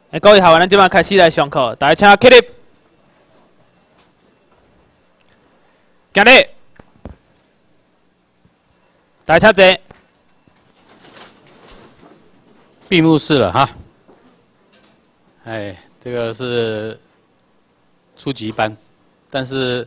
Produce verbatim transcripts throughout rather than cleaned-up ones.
哎，各位学员，咱即摆开始来上课，大家请起立，行礼，大家请坐。 闭幕式了哈，哎，这个是初级班，但是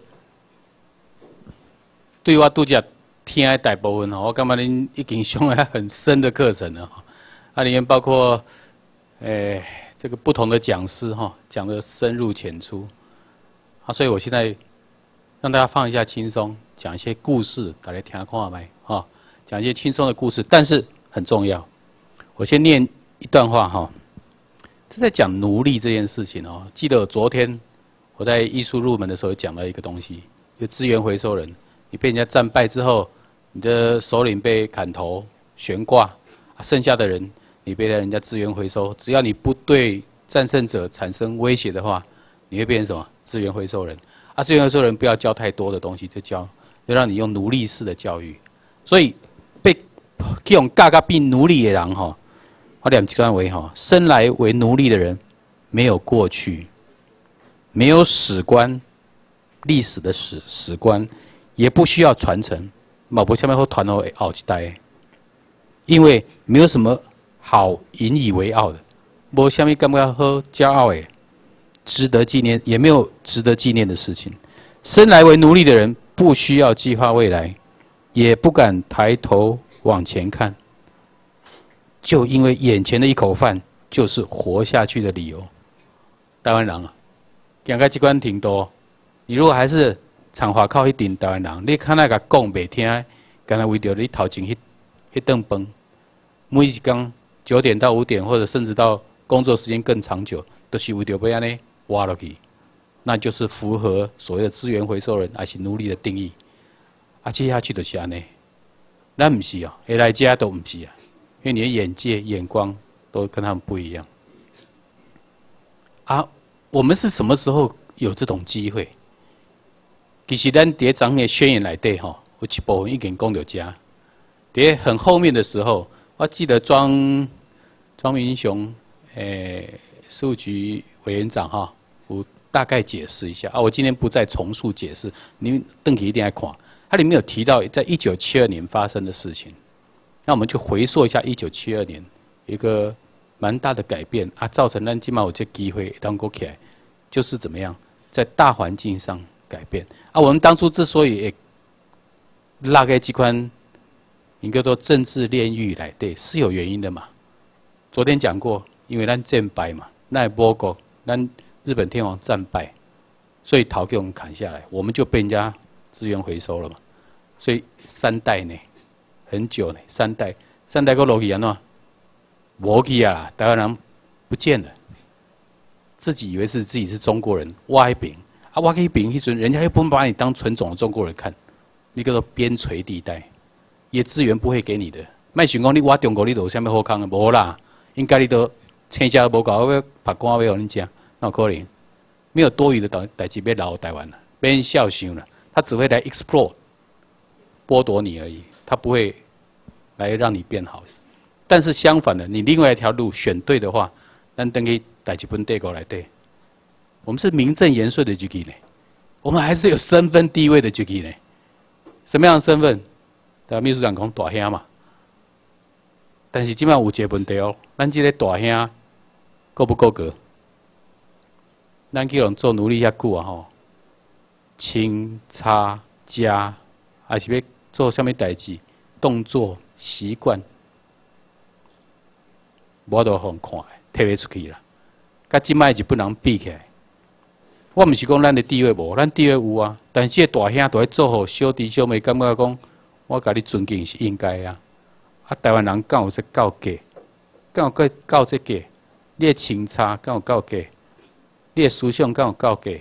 对我拄则听的大部分吼，我感觉恁已经上了很深的课程了哈，啊，里面包括诶。欸 这个不同的讲师哈，讲的深入浅出，啊，所以我现在让大家放一下轻松，讲一些故事，大家听看麦哈，讲一些轻松的故事，但是很重要。我先念一段话哈，这在讲奴隶这件事情哦。记得昨天我在艺术入门的时候讲了一个东西，就资源回收人，你被人家战败之后，你的首领被砍头悬挂，啊，剩下的人。 你被人家资源回收，只要你不对战胜者产生威胁的话，你会变成什么？资源回收人啊！资源回收人不要教太多的东西，就教，就让你用奴隶式的教育。所以被这种嘎嘎变奴隶的人哈，我两极端为哈，生来为奴隶的人，没有过去，没有史观，历史的史史观，也不需要传承，马博下面会传到后一代，因为没有什么。 好引以为傲的，无虾米感觉好骄傲诶，值得纪念，也没有值得纪念的事情。生来为奴隶的人，不需要计划未来，也不敢抬头往前看，就因为眼前的一口饭就是活下去的理由。台湾人啊，讲到这关挺多。你如果还是长华靠一顶台湾人，你看那个讲袂听，干那为着你头前迄迄顿饭，每一天。 九点到五点，或者甚至到工作时间更长久，都是为着要安尼挖落去，那就是符合所谓的资源回收人还是奴隶的定义。啊，接下去就是安尼，咱不是哦，下来家都不是啊，因为你的眼界、眼光都跟他们不一样。啊，我们是什么时候有这种机会？其实咱伫张的宣言内底吼，有一部分已经讲到家，伫很后面的时候。 我记得庄庄明雄，诶，事务局委员长哈，我大概解释一下啊。我今天不再重述解释，您邓启一定要看。它里面有提到，在一九七二年发生的事情。那我们就回溯一下一九七二年一个蛮大的改变啊，造成咱今嘛有这机会当过起来，就是怎么样在大环境上改变啊。我们当初之所以拉个机关。 一个做政治炼狱来对是有原因的嘛？昨天讲过，因为咱战败嘛，那波国咱日本天皇战败，所以逃给我们砍下来，我们就被人家资源回收了嘛。所以三代呢，很久呢，三代三代个落去安怎？无去啊，台湾人不见了，自己以为是自己是中国人，挖一饼啊，挖一饼一尊，人家又不把你当纯种的中国人看，你叫做边陲地带。 也资源不会给你的，卖想讲你挖中国你都有啥物好康的，无啦，应该你都生食无够，要拍官要互你食，哪有可能？没有多余的代代志要留台湾了，别人笑想了，他只会来 explore 剥夺你而已，他不会来让你变好。但是相反的，你另外一条路选对的话，咱等于代志本帝国来对，我们是名正言顺的阶级呢，我们还是有身份地位的阶级呢，什么样的身份？ 但秘书长讲大兄嘛，但是即摆有一个问题哦，咱即个大兄够不够格？咱去人做奴隶遐久啊吼，清擦加，还是要做啥物代志？动作习惯，我都互看，摕袂出去啦。甲即摆日本人比起来，我毋是讲咱的地位无，咱地位有啊，但是这大兄都在做好小弟小妹，感觉讲。 我甲你尊敬是应该啊！啊，台湾人敢有这够格？敢有够够这格？你的清查敢有够格？你的思想敢有够格？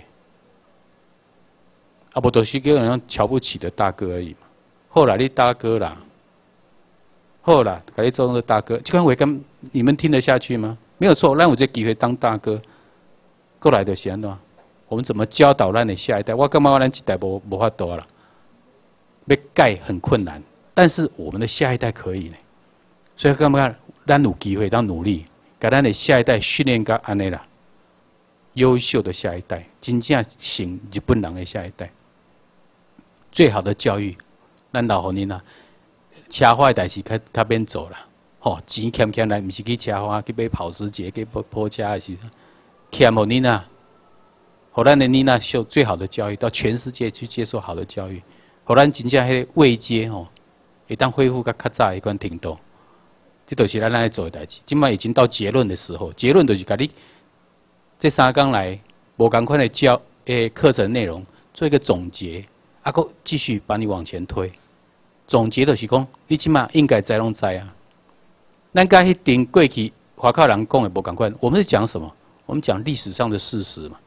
啊，无都是叫人瞧不起的大哥而已嘛。好啦，你大哥啦，好啦，甲你做个大哥，这款话敢你们听得下去吗？没有错，咱有这机会当大哥，过来就是安怎？我们怎么教导咱的下一代？我感觉咱这代无无法度啦。 要改很困难，但是我们的下一代可以呢，所以干嘛？咱有机会当努力， 给咱的下一代训练到安尼啦，优秀的下一代，真正成日本人的下一代。最好的教育，咱老互恁啊，车花的代志较较免做啦。吼、哦，钱欠欠来，毋是去车花，去买保时捷，去破破车的时，欠互恁啊，互咱的囡仔受最好的教育，到全世界去接受好的教育，互咱真正迄个位阶吼，会当恢复较较早的迄款程度。这都是咱来做的代志。今麦已经到结论的时候，结论就是甲你这三天来无共款的教诶课程内容做一个总结，啊，搁继续把你往前推。总结就是讲，你即马应该知拢知啊。咱甲迄顶过去华靠人讲的无共款，我们是讲什么？我们讲历史上的事实嘛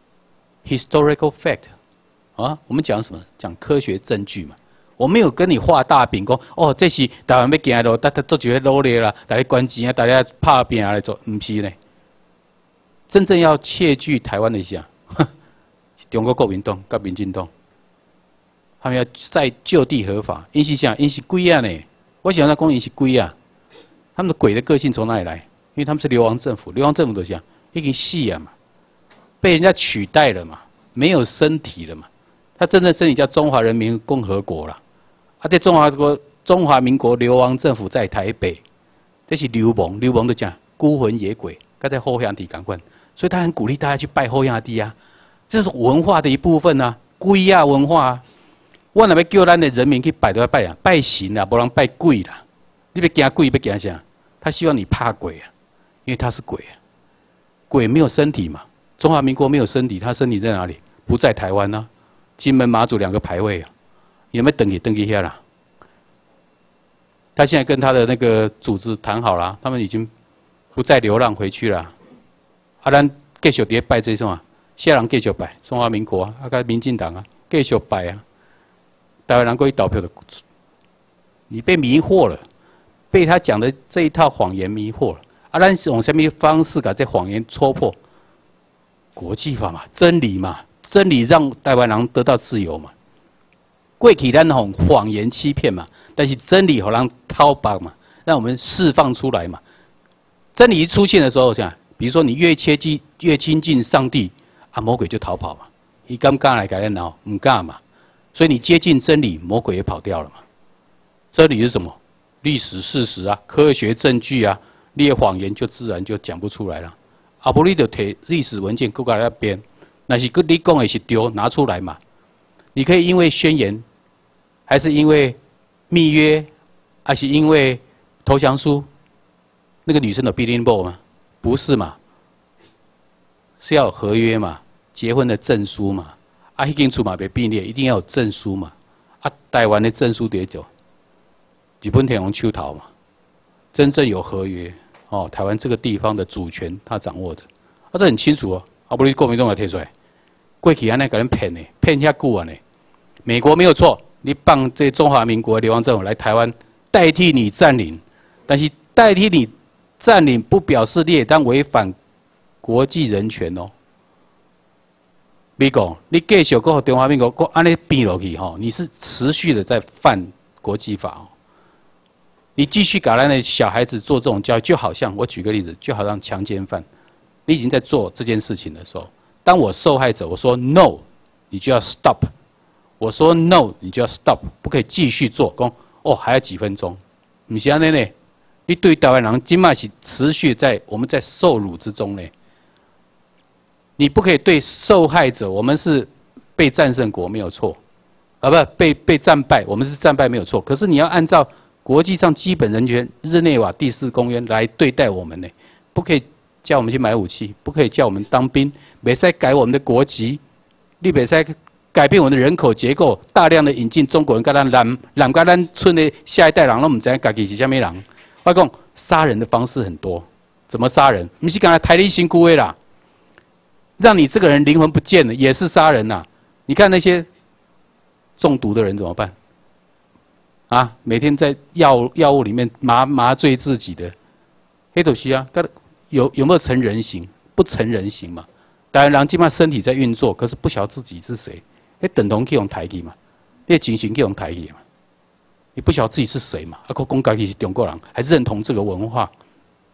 ，historical fact 啊，我们讲什么？讲科学证据嘛。我没有跟你画大饼，讲哦，这是台湾要行的路，大家做一个努力啦，大家关钱啊，大家拍拼来做，唔是呢。真正要窃据台湾的是啊，中国国民党跟民进党，他们要在就地合法，因是啥？因是鬼啊呢？我想要讲因是鬼啊，他们的鬼的个性从哪里来？因为他们是流亡政府，流亡政府都是啊，已经死啊嘛，被人家取代了嘛，没有身体了嘛，他真正身体叫中华人民共和国啦。啊！在中华国中华民国流亡政府在台北，这是流亡，流亡就讲孤魂野鬼，跟在后兄弟同款，所以他很鼓励大家去拜后兄弟啊，这是文化的一部分啊，鬼啊文化啊。我若要叫咱的人民去拜，都要拜啊，拜神啊，不能拜鬼啦。你要惊鬼，要惊啥？他希望你怕鬼啊，因为他是鬼啊，鬼没有身体嘛。中华民国没有身体，他身体在哪里？不在台湾啊，金门、马祖两个牌位啊。有没有登记登记一下啦？他现在跟他的那个组织谈好了，他们已经不再流浪回去了。啊，咱继续伫拜这种啊，下人继续拜中华民国啊，啊，跟民进党啊，继续拜啊。台湾人过去投票的，你被迷惑了，被他讲的这一套谎言迷惑了。啊，咱用什么方式把这谎言戳破？国际法嘛，真理嘛，真理让台湾人得到自由嘛。过去咱用谎言欺骗嘛，但是真理好让掏白嘛，让我们释放出来嘛。真理一出现的时候，像比如说你越切近越亲近上帝，啊，魔鬼就逃跑嘛。你敢敢来改咱脑？唔敢嘛。所以你接近真理，魔鬼也跑掉了嘛。真理是什么？历史事实啊，科学证据啊，你的谎言就自然就讲不出来了。啊，不你就摕历史文件搁在那边，那是你讲的是对，拿出来嘛。你可以因为宣言。还是因为密约，还是因为投降书？那个女生有必定不吗？不是嘛？是要有合约嘛？结婚的证书嘛？啊，迄间厝嘛别并列，一定要有证书嘛？啊，台湾的证书得走，日本天皇手头嘛？真正有合约哦，台湾这个地方的主权他掌握的，啊，这很清楚哦。啊，不然国民党来提出来，过去安尼给人骗呢，骗遐久啊呢？美国没有错。你帮这中华民国流亡政府来台湾代替你占领，但是代替你占领不表示你也当违反国际人权哦。美国，你继续跟中华民国安尼变落去吼，你是持续的在犯国际法哦。你继续搞咱的小孩子做这种教育，就好像我举个例子，就好像强奸犯，你已经在做这件事情的时候，当我受害者我说 no， 你就要 stop。我说 no， 你就要 stop， 不可以继续做。讲哦，还要几分钟？不是安尼呢？你对台湾人今嘛是持续在我们在受辱之中呢。你不可以对受害者，我们是被战胜国没有错，啊不被被战败，我们是战败没有错。可是你要按照国际上基本人权日内瓦第四公约来对待我们呢，不可以叫我们去买武器，不可以叫我们当兵，没使改我们的国籍，你没使。改变我们的人口结构，大量的引进中国人，跟咱南南跟咱村的下一代人，都唔知家己是虾米人。我讲杀人的方式很多，怎么杀人？不是刚才台历新孤位啦，让你这个人灵魂不见了，也是杀人呐。你看那些中毒的人怎么办？啊，每天在药药物里面麻麻醉自己的，黑头须啊，有有没有成人形？不成人形嘛。当然，人基本上身体在运作，可是不晓得自己是谁。哎，等同去用台语嘛，你情形去用台语嘛，你不晓得自己是谁嘛？啊，讲家己是中国人，还认同这个文化，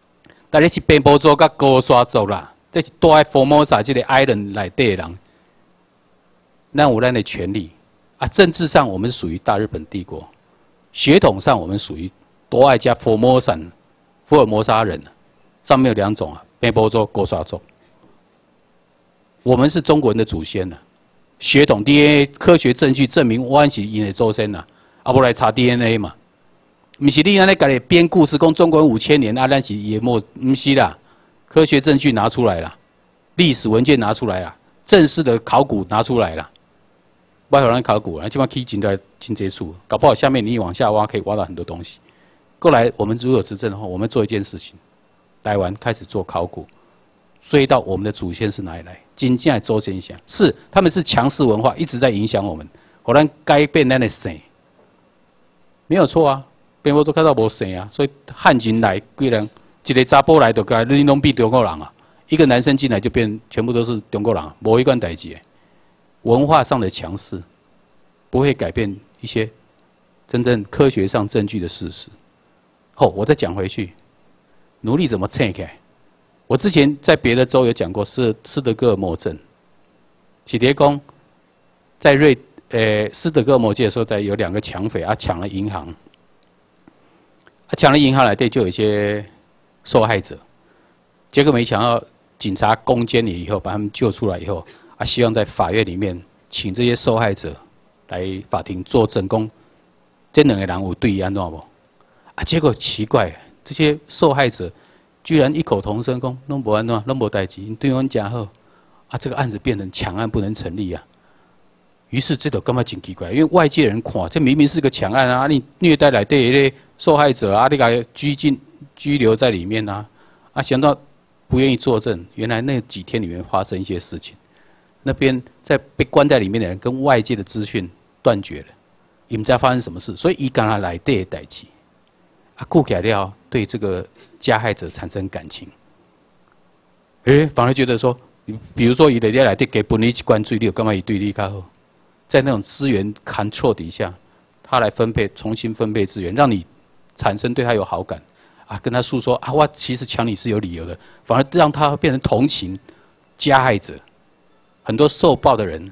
但你是边波族甲高沙族啦，这是住在 Formosa 这个 island 内底的人，咱有咱的权利啊。政治上我们是属于大日本帝国，血统上我们属于多爱加 Formosa 福尔摩沙人，上面有两种啊，边波族、高沙族。我们是中国人的祖先呐，血统 D N A 科学证据证明我是因的祖先呐，啊不来查 D N A 嘛。不是你安尼家己编故事，讲中国五千年啊，咱是淹没，不是啦。科学证据拿出来啦，历史文件拿出来啦，正式的考古拿出来啦。不要人考古，基本上可以进到进这数，搞不好下面你往下挖可以挖到很多东西。过来，我们如果执政的话，我们做一件事情，台湾开始做考古，追到我们的祖先是哪里来，真正的周先祥是他们是强势文化一直在影响我们，可能改变咱的姓，没有错啊。边波都看到无生啊，所以汉人来，贵人一个查甫来就该你拢变中国人啊，一个男生进来就变全部都是中国人，无一贯代志。文化上的强势不会改变一些真正科学上证据的事实。后、哦、我再讲回去，奴隶怎么拆开？我之前在别的州有讲过斯斯德哥尔摩症，喜蝶公在瑞呃斯德哥尔摩界的时候，在有两个抢匪啊抢了银行。他抢了银行来对，就有一些受害者，结果没想到警察攻坚你以后，把他们救出来以后，啊，希望在法院里面请这些受害者来法庭作证，讲这两个人有对安怎无？啊，结果奇怪，这些受害者居然异口同声讲，拢无安怎，拢无代志，对阮真好，啊，这个案子变成抢案不能成立啊。于是这都感觉真奇怪，因为外界人看，这明明是个抢案啊，你虐待来对的受害者啊，你给他拘禁拘留在里面啊，啊，想到不愿意作证，原来那几天里面发生一些事情，那边在被关在里面的人跟外界的资讯断绝了，你们在发生什么事，所以伊跟他来对的代志，啊，顾起来了对这个加害者产生感情，诶，反而觉得说，比如说伊在来对给本你一关注力，干嘛伊对你较好？在那种资源 control 底下，他来分配，重新分配资源，让你产生对他有好感，啊，跟他诉说啊，我其实抢你是有理由的，反而让他变成同情加害者。很多受暴的人，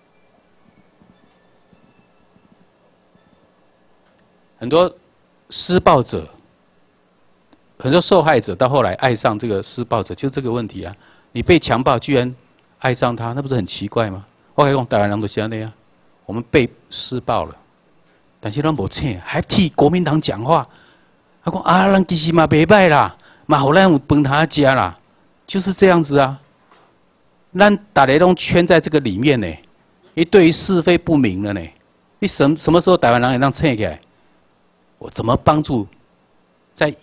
很多施暴者，很多受害者到后来爱上这个施暴者，就这个问题啊！你被强暴，居然爱上他，那不是很奇怪吗？我跟你讲，台湾人都是那样。我们被施暴了，但是咱无请，还替国民党讲话。他讲啊，咱其实嘛袂歹啦，嘛好咱有饭他家啦，就是这样子啊。咱大家拢圈在这个里面呢，你对于是非不明了呢。你什什么时候台湾人也让请起来？我怎么帮助在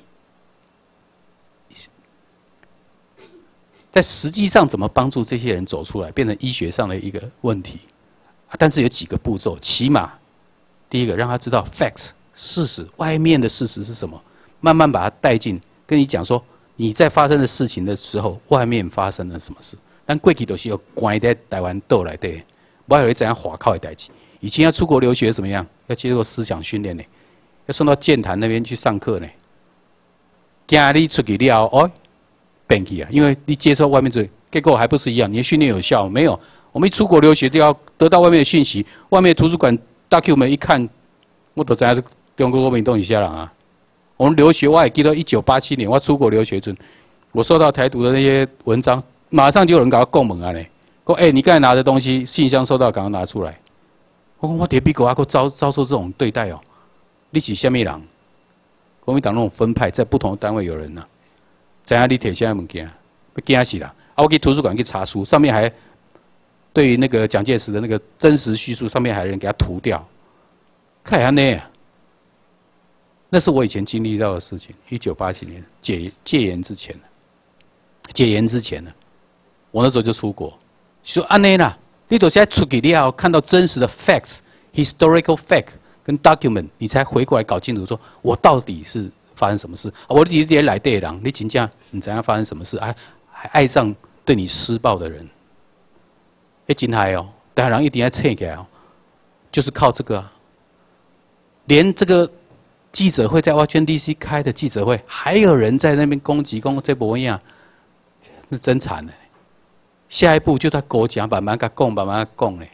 在实际上怎么帮助这些人走出来，变成医学上的一个问题？但是有几个步骤，起码第一个让他知道 facts 事实，外面的事实是什么，慢慢把他带进，跟你讲说你在发生的事情的时候，外面发生了什么事。但过去都是要关在台湾岛内底，不要有怎样华靠的代志。以前要出国留学怎么样？要接受思想训练呢，要送到剑潭那边去上课呢。惊你出去了哦，变去啊，因为你接受外面这，结果还不是一样，你的训练有效没有？我们一出国留学就要得到外面的讯息，外面的图书馆大 Q 们一看，我都知道是中国国民党一些人啊。我们留学我也记得一九八七年我出国留学阵，我收到台独的那些文章，马上就有人给我供门啊嘞，说哎、欸，你刚才拿的东西信箱收到，赶快拿出来。我说我伫美国啊，遭遭受这种对待哦，你是虾米人？国民党那种分派在不同的单位有人呐、啊，知影你摕啥物件，要惊死啦！啊，我去图书馆去查书，上面还。对于那个蒋介石的那个真实叙述，上面还有人给他涂掉，看下呢，那是我以前经历到的事情。一九八七年戒戒严之前，戒严之前呢，我那时候就出国，说安内啦，你都现在出去了，看到真实的 facts、historical fact 跟 document， 你才回过来搞清楚，说我到底是发生什么事。啊、我你你来对人，你真正你怎样发生什么事？还还爱上对你施暴的人。哎，真害哦！台湾人一定要撑起来哦，就是靠这个啊。连这个记者会在 Washington D C 开的记者会，还有人在那边攻击，攻这波样，那真惨了。下一步就在国家慢慢给供，慢慢供呢。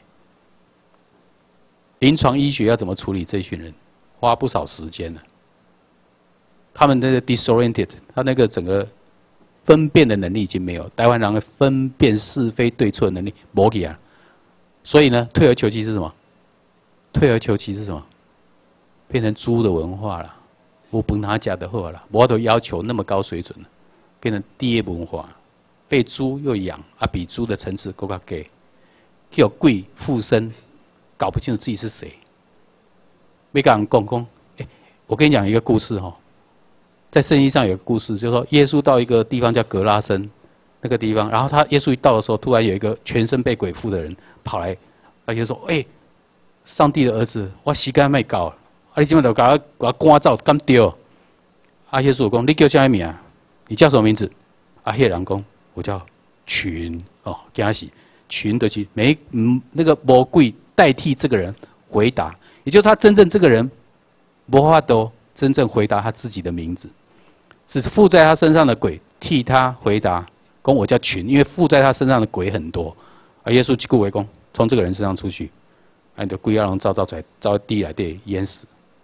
临床医学要怎么处理这群人，花不少时间呢。他们那个 disoriented， 他那个整个分辨的能力已经没有，台湾人的分辨是非对错的能力没去啊。所以呢，退而求其次是什么？退而求其次是什么？变成猪的文化了，我本他家的货了，我都要求那么高水准了，变成低文化，被猪又养啊，比猪的层次更加低，叫贵附身，搞不清楚自己是谁。没跟人讲讲，哎，我跟你讲一个故事哈，在圣经上有个故事，就是说耶稣到一个地方叫格拉森那个地方，然后他耶稣一到的时候，突然有一个全身被鬼附的人跑来，他就说：“哎，上帝的儿子，我时间没到。”啊！你今晚就把我把我赶走，敢对？啊！耶稣讲：“你叫什么名？你叫什么名字？”啊！那人讲：“我叫群哦，惊死！群的群没嗯那个魔鬼代替这个人回答，也就是他真正这个人无法度真正回答他自己的名字，是附在他身上的鬼替他回答，讲我叫群，因为附在他身上的鬼很多。啊！耶稣即句话讲：从这个人身上出去，啊，你的鬼要让照照出来，照地来地淹死。”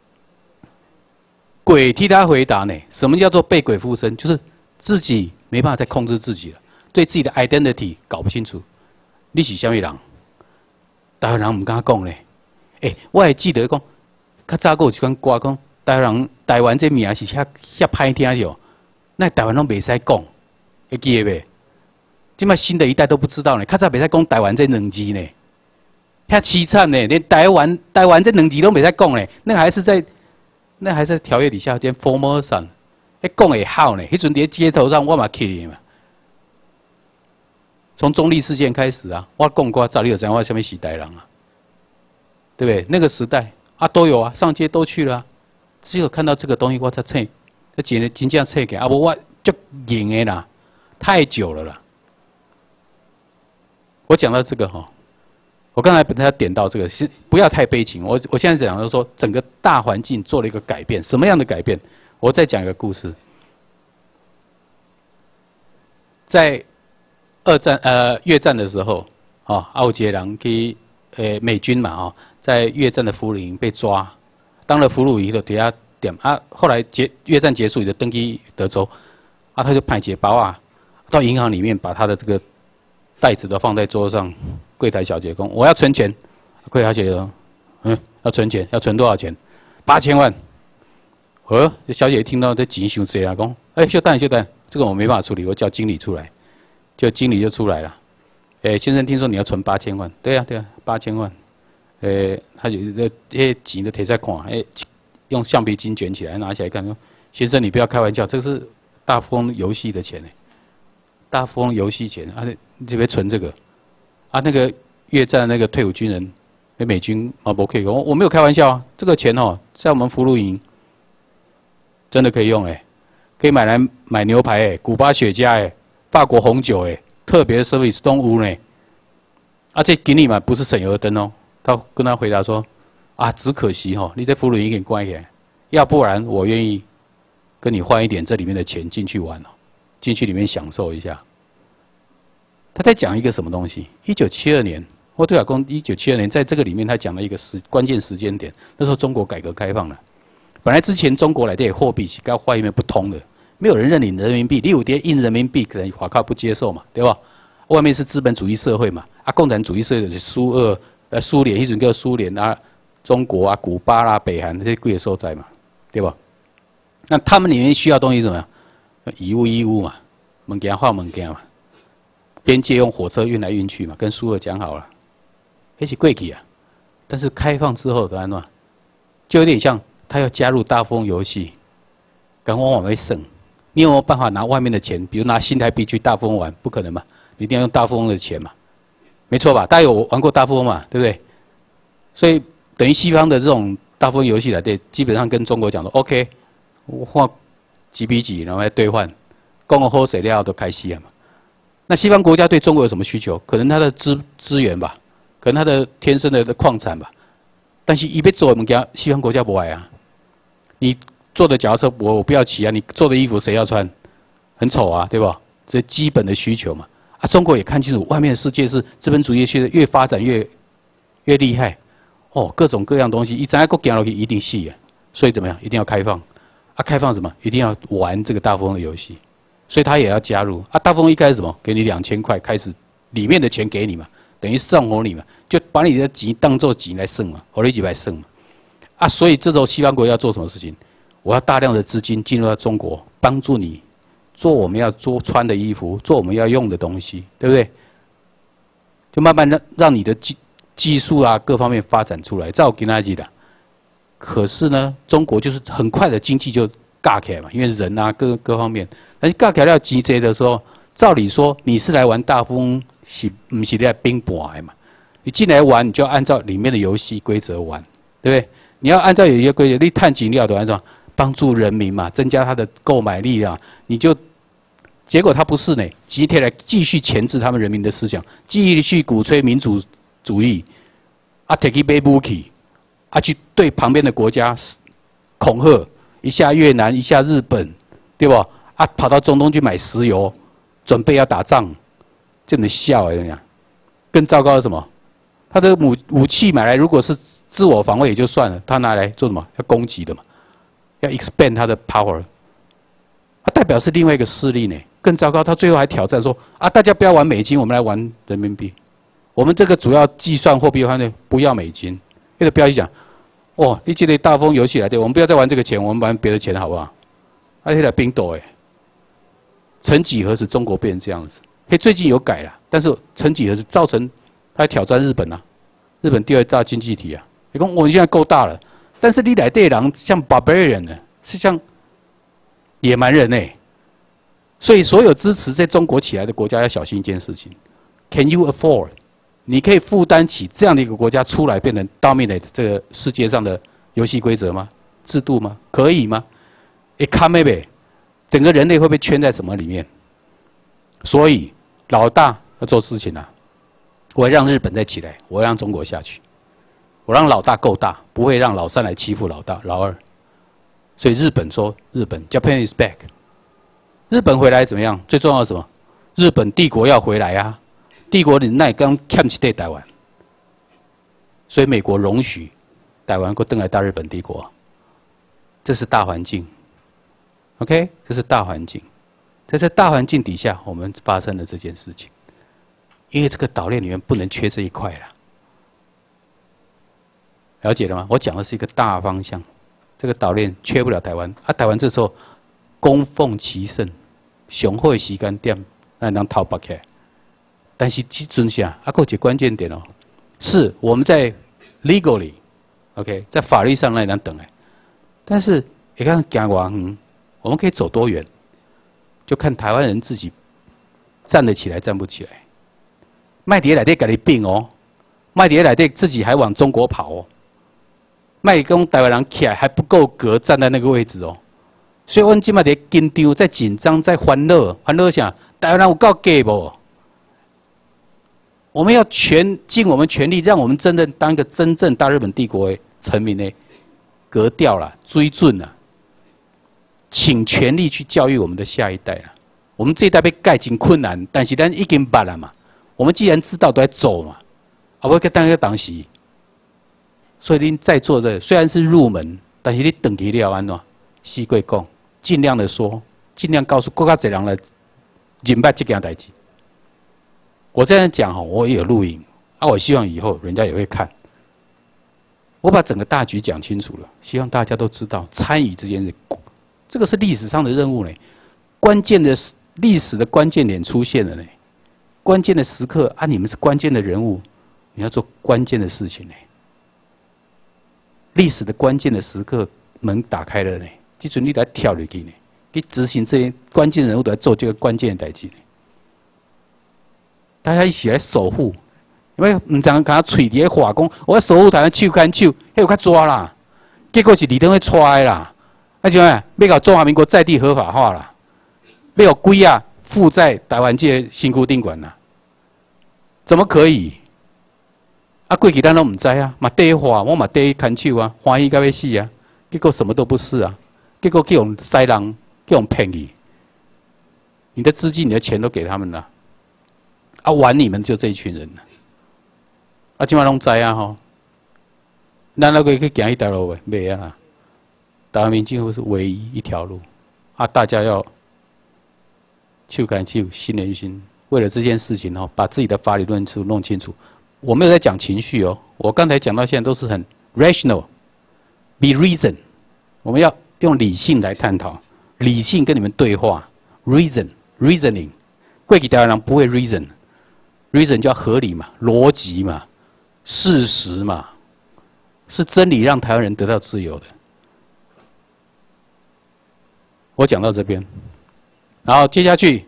鬼替他回答呢？什么叫做被鬼附身？就是自己没办法再控制自己了，对自己的 identity 搞不清楚。你是什么人？台湾人唔敢讲咧。哎，我还记得讲，较早有一款歌讲，台湾人台湾这名是遐遐歹听着，那台湾拢袂使讲，会记得袂？即摆新的一代都不知道呢，较早袂使讲台湾这两字呢，遐凄惨呢，连台湾台湾这两字都袂使讲呢，那还是在。那还是条约底下，兼 formal 上，迄讲会好呢。迄阵伫街头上，我嘛去嘛。从中立事件开始啊，我讲过，早你就知道我什么时代人啊，对不对？那个时代啊，都有啊，上街都去了、啊，只有看到这个东西我才切，那真的真正切给啊，不我就赢的啦，太久了啦。我讲到这个哈。我刚才本来要点到这个，是不要太悲情。我我现在讲的是说，整个大环境做了一个改变，什么样的改变？我再讲一个故事。在二战呃越战的时候，啊，奥杰郎去呃美军嘛啊，在越战的俘虏营被抓，当了俘虏以后底下点啊，后来结越战结束以后登基德州，啊，他就派解包啊，到银行里面把他的这个袋子都放在桌上。柜台小姐说：“我要存钱。”柜台小姐说：“嗯，要存钱，要存多少钱？八千万。”呃，小姐一听到这钱伤多啊，讲：“哎，秀蛋秀蛋，这个我没办法处理，我叫经理出来。”就经理就出来了。哎，先生，听说你要存八千万？对呀、啊，对呀、啊，八千万。呃，他就这些钱都贴在看，哎，用橡皮筋卷起来，拿起来看，说：“先生，你不要开玩笑，这是大富翁游戏的钱呢，大富翁游戏钱啊，你这边存这个。”啊，那个越战那个退伍军人，那美军啊，不可以，我我没有开玩笑啊，这个钱哦，在我们俘虏营真的可以用哎，可以买来买牛排哎，古巴雪茄哎，法国红酒哎，特别的 service 都有呢。啊，这给你嘛不是省油的灯哦。他跟他回答说，啊，只可惜哈、哦，你在俘虏营给你关起来，要不然我愿意跟你换一点这里面的钱进去玩哦，进去里面享受一下。他在讲一个什么东西？一九七二年，我对老公，一九七二年，在这个里面，他讲了一个时关键时间点。那时候中国改革开放了，本来之前中国来的货币是跟外面不通的，没有人认领人民币，你有点印人民币，可能华靠不接受嘛，对吧？外面是资本主义社会嘛，啊，共产主义社会就是苏俄、呃苏联，一种叫苏联啊，中国啊、古巴啦、啊、北韩这些贵的所在嘛，对吧？那他们里面需要东西怎么样？以物易物嘛，物件换物件嘛。边界用火车运来运去嘛，跟苏俄讲好了，那是过去啊。但是开放之后的安怎，就有点像他要加入大富翁游戏，跟我往外省。你有没有办法拿外面的钱，比如拿新台币去大富翁玩？不可能嘛，你一定要用大富翁的钱嘛，没错吧？大家有玩过大富翁嘛，对不对？所以等于西方的这种大富翁游戏来对，基本上跟中国讲说 ，OK， 我换几比几，然后来兑换，供个好水料都开始了嘛。那西方国家对中国有什么需求？可能它的资资源吧，可能它的天生的矿产吧。但是，一被做物件，西方国家不爱啊。 你坐的脚踏车我我不要骑啊，你做的衣服谁要穿？很丑啊，对吧？这基本的需求嘛。啊，中国也看清楚，外面的世界是资本主义现在越发展越越厉害，哦，各种各样东西，一站国行落去一定细啊，所以怎么样？一定要开放。啊，开放什么？一定要玩这个大富翁的游戏，所以他也要加入。啊，大富翁一开始什么？给你两千块，开始里面的钱给你嘛，等于送给你嘛，就把你的钱当做钱来剩嘛，我你几来剩嘛。啊，所以这种西方国家做什么事情？我要大量的资金进入到中国，帮助你做我们要做穿的衣服，做我们要用的东西，对不对？就慢慢让让你的技技术啊各方面发展出来，照给他记的。可是呢，中国就是很快的经济就尬起来嘛，因为人啊各各方面，但是尬起来要集结的时候，照理说你是来玩大富翁，是不是来拼盘的嘛？你进来玩，你就要按照里面的游戏规则玩，对不对？你要按照有一些规则，你探钱料的按照帮助人民嘛，增加他的购买力啊，你就结果他不是呢，集体来继续钳制他们人民的思想，继续鼓吹民主主义，啊，摕去买武器。啊，去对旁边的国家恐吓，一下越南，一下日本，对吧？啊，跑到中东去买石油，准备要打仗，这么笑哎，呀！更糟糕的是什么？他的武武器买来，如果是自我防卫也就算了，他拿来做什么？要攻击的嘛，要 expand 他的 power。他代表是另外一个势力呢。更糟糕，他最后还挑战说：啊，大家不要玩美金，我们来玩人民币。我们这个主要计算货币方面不要美金。那个标题讲。哦，你这个大风游戏来对，我们不要再玩这个钱，我们玩别的钱好不好？而且来冰斗哎，曾几何时中国变成这样子？嘿，最近有改了，但是曾几何时造成他挑战日本啊，日本第二大经济体啊。你讲我现在够大了，但是你来对人像 barbarian 呢，是像野蛮人哎。所以所有支持在中国起来的国家要小心一件事情 ：Can you afford？你可以负担起这样的一个国家出来变成 dominate 这个世界上的游戏规则吗？制度吗？可以吗 ？economy 整个人类会被圈在什么里面？所以老大要做事情啊！我要让日本再起来，我要让中国下去，我让老大够大，不会让老三来欺负老大、老二。所以日本说，日本 Japan is back。日本回来怎么样？最重要的是什么？日本帝国要回来啊！帝国忍耐刚欠起对台湾，所以美国容许台湾过登来大日本帝国，这是大环境。OK， 这是大环境，在这大环境底下，我们发生了这件事情。因为这个岛链里面不能缺这一块了，了解了吗？我讲的是一个大方向，这个岛链缺不了台湾。啊，台湾这时候供奉其盛，雄厚的时间点，那能逃不开。但是基准下，啊，还有一个关键点哦，是我们在 legally，OK， 在法律上那能等哎，但是你看讲完，我们可以走多远，就看台湾人自己站得起来，站不起来。麦迪来对给你病哦，麦迪来对自己还往中国跑哦，麦跟台湾人起来还不够格站在那个位置哦，所以我们今麦在紧张，在紧张，在欢乐，欢乐啥？台湾人有够假不？我们要全尽我们全力，让我们真正当一个真正大日本帝国的臣民的格调啦、追准啦，请全力去教育我们的下一代啦。我们这一代被盖进困难，但是咱已经捌了嘛。我们既然知道都在走嘛，啊，我给当个当时，所以您在座的虽然是入门，但是你等级了安怎？西贵讲，尽量的说，尽量告诉更加侪人来明白这件代志。我这样讲哈，我也有录影啊，我希望以后人家也会看。我把整个大局讲清楚了，希望大家都知道参与这件事，这个是历史上的任务呢。关键的历史的关键点出现了呢，关键的时刻啊，你们是关键的人物，你要做关键的事情呢。历史的关键的时刻门打开了呢，这阵你来跳入去呢，你执行这些关键人物都来做这个关键的代志呢。大家一起来守护，因为唔通讲嘴咧话讲，我要守护台湾手牵手，迄有较抓啦。结果是李登辉出来啦，而且啊，要搞中华民国在地合法化啦，要有龟啊附在台湾这个新固定馆啦，怎么可以？啊，过去咱都唔知啊，嘛地话，我嘛地牵手啊，欢喜到要死啊。 结果什么都不是啊，结果去用塞人，去用骗你，你的资金、你的钱都给他们了，啊，玩你们就这一群人了，啊，今晚拢知啊吼，咱那个去行一条路诶，袂啊，台湾民进府是唯一一条路，啊，大家要手牵手，心连心，为了这件事情哦，把自己的法理论述弄清楚。我没有在讲情绪哦，我刚才讲到现在都是很 rational。Be reason， 我们要用理性来探讨，理性跟你们对话 ，reason reasoning。过去台湾人不会 reason，reason 叫合理嘛，逻辑嘛，事实嘛，是真理让台湾人得到自由的。我讲到这边，然后接下去，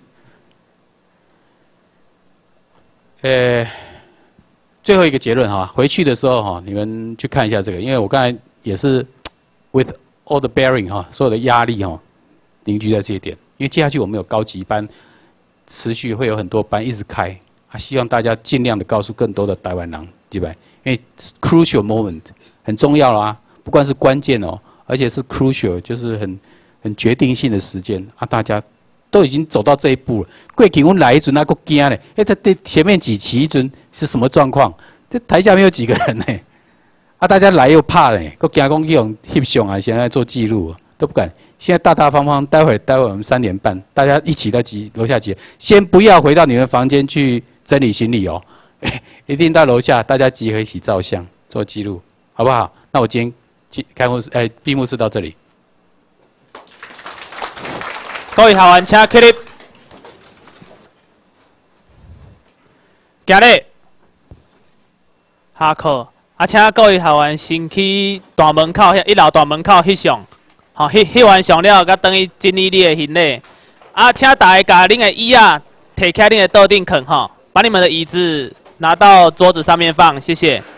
呃，最后一个结论哈，回去的时候哈，你们去看一下这个，因为我刚才。也是 with all the bearing 哈，所有的压力哈凝聚在这一点。因为接下去我们有高级班，持续会有很多班一直开，啊，希望大家尽量的告诉更多的台湾人，对吧？因为 crucial moment 很重要啦，不光是关键哦，而且是 crucial， 就是很很决定性的时间啊，大家都已经走到这一步了。过去我们来一阵那个惊嘞，哎，在前面几期一阵是什么状况？这台下面有几个人呢？啊！大家来又怕嘞，搁惊讲去用翕相啊，现在做记录都不敢。现在大大方方，待会儿待会儿我们三点半，大家一起到集楼下集，先不要回到你们房间去整理行李哦，一定到楼下大家集合一起照相做记录，好不好？那我今天开幕式哎闭幕式到这里。 各位学员请起立，今日下课。啊，请各位学员先去大门口遐一楼大门口翕相，吼翕翕完相了，甲等于整理你的行李。啊，请大家把恁的椅啊摕起恁的桌顶放吼，把你们的椅子拿到桌子上面放，谢谢。